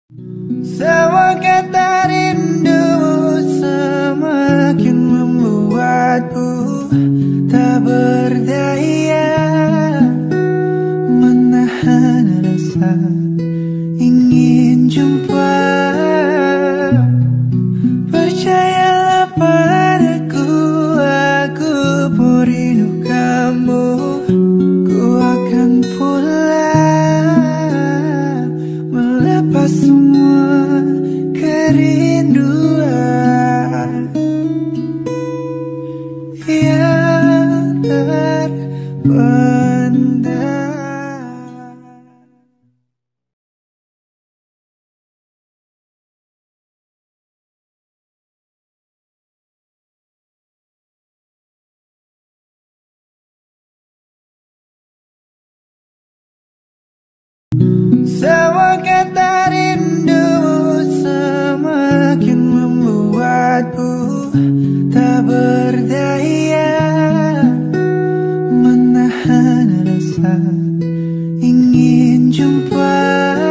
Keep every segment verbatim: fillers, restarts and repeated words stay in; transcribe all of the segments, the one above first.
Semakin rindu semakin membuatku tak berdaya menahan rasa ingin jumpa. Percayalah padaku, aku pun rindu kamu. Ku akan pulang melepas semua kerinduan yang terpendam. Semakin rindu semakin membuatku tak berdaya menahan rasa ingin jumpa.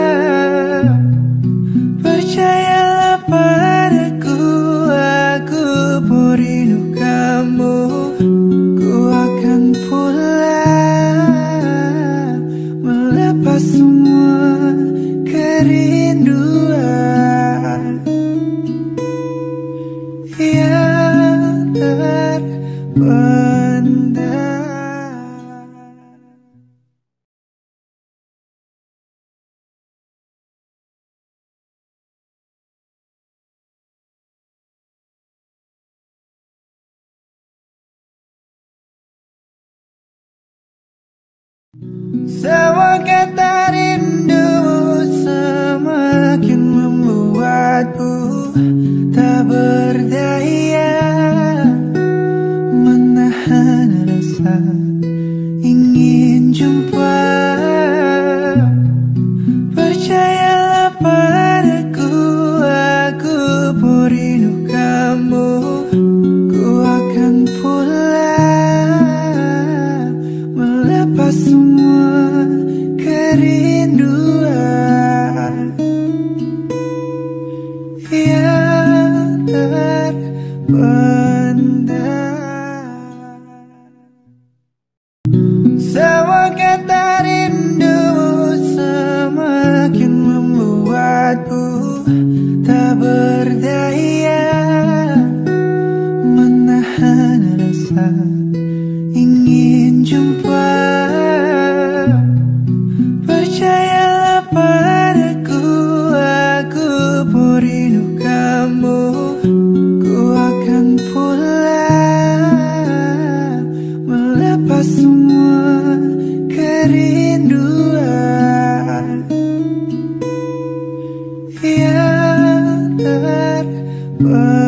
Percayalah padaku, aku pun rindu kamu. Ku akan pulang melepas semua kerinduan yang terpendam. Semakin rindu semakin membuatku tak berdaya menahan rasa ingin jumpa. Percayalah padaku, aku pun rindu kamu. Ku akan pulang melepas semua kerinduan yang terpendam. Semakin rindu semakin membuatku tak berdaya menahan rasa ingin jumpa. Percayalah padaku, aku pun rindu kamu. Ku akan pulang melepas semua kerinduan yang terpendam.